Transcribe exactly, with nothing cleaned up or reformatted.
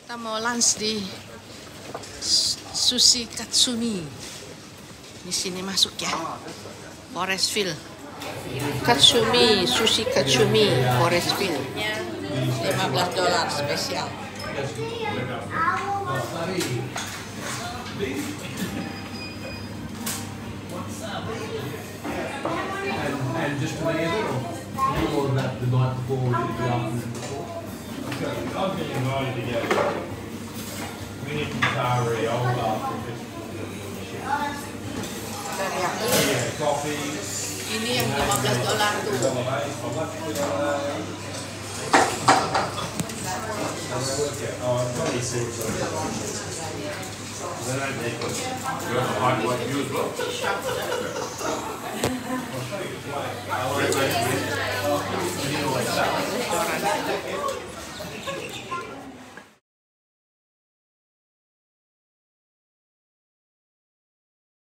Kita mau lunch di Sushi Katsumi. Di sini masuk ya. Forestville. Katsumi, Sushi Katsumi, Forestville. lima belas dolar spesial. And just to leave it, or you ordered that the night before, or the afternoon before? I'm getting invited to go. We need to Tari, I'll after this. Yeah, coffee. Ini yang lima belas dolar tuh. Oh, I'm probably six. Then I make it. You have a hot like you as well? I'll show you the plate.